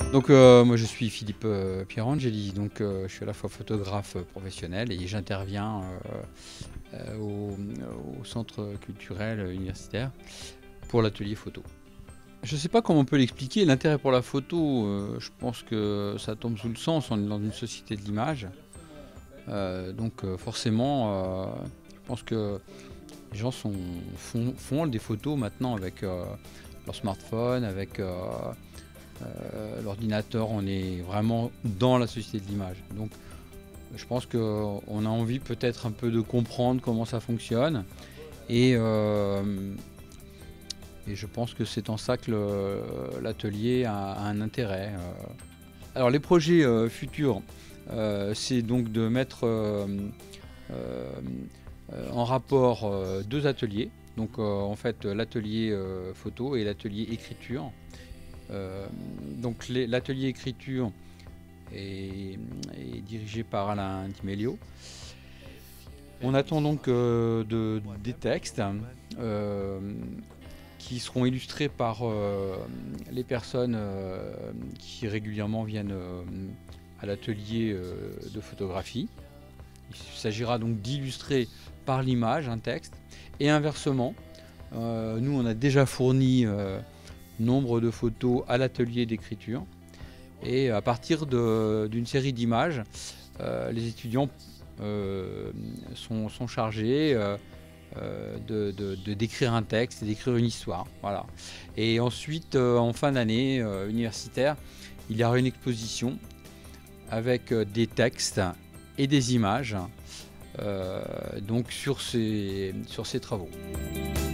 Donc moi je suis Philippe Pierangeli, donc je suis à la fois photographe professionnel et j'interviens au centre culturel universitaire pour l'atelier photo. Je ne sais pas comment on peut l'expliquer, l'intérêt pour la photo, je pense que ça tombe sous le sens, on est dans une société de l'image, donc forcément je pense que les gens font des photos maintenant avec leur smartphone, avec l'ordinateur, on est vraiment dans la société de l'image. Donc je pense qu'on a envie peut-être un peu de comprendre comment ça fonctionne et je pense que c'est en ça que l'atelier a un intérêt. Alors les projets futurs, c'est donc de mettre en rapport deux ateliers. Donc en fait l'atelier photo et l'atelier écriture. Donc l'atelier écriture est dirigé par Alain Di Meglio. On attend donc des textes qui seront illustrés par les personnes qui régulièrement viennent à l'atelier de photographie. Il s'agira donc d'illustrer par l'image un texte et inversement. Nous on a déjà fourni nombre de photos à l'atelier d'écriture et à partir d'une série d'images, les étudiants sont chargés de d'écrire un texte et d'écrire une histoire. Voilà. Et ensuite, en fin d'année universitaire, il y aura une exposition avec des textes et des images donc sur ces travaux.